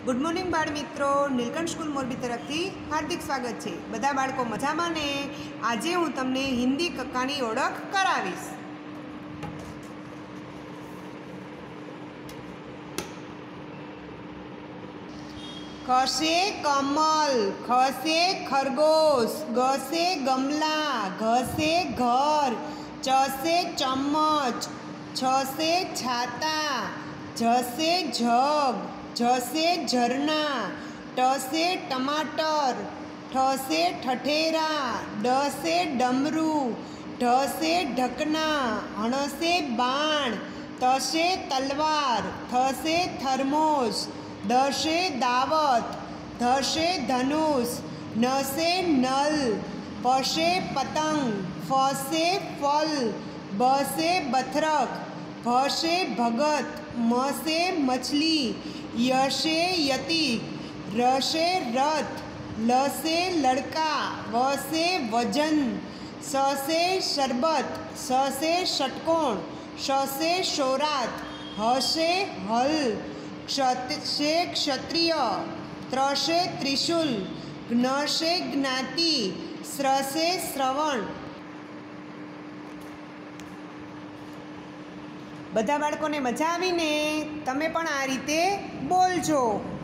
Good morning बाळ मित्रों, Nilkanth school Morbi तरफथी हार्दिक स्वागत है। बधा बाळको मजामां ने? आजे हूँ तमने हिंदी कक्कानी ओळख करावीश। ख से कमल, ख से खरगोश, ग से गमला, घ से घर, च से चम्मच, छ से छाता, झ से जग, झ से झरना, ट से टमाटर, ठ से ठठेरा, ड से डमरू, ढ से ढकना, हण से बाण, त से तलवार, थ से थर्मोस, द से दावत, ध से धनुष, न से नल, प से पतंग, फ से फल, ब से बथरक, भ से भगत, म से मछली, य से यति, र से रथ, ल से लड़का, व से वजन, स से शरबत, स से षटकोण, श से शोरात, ह से हल, क्ष से क्षत्रिय, त्र से त्रिशूल, घ्न से ज्ञाति, स्र से श्रवण। બધા બાળકોને મજા આવીને? તમે પણ આ રીતે બોલજો।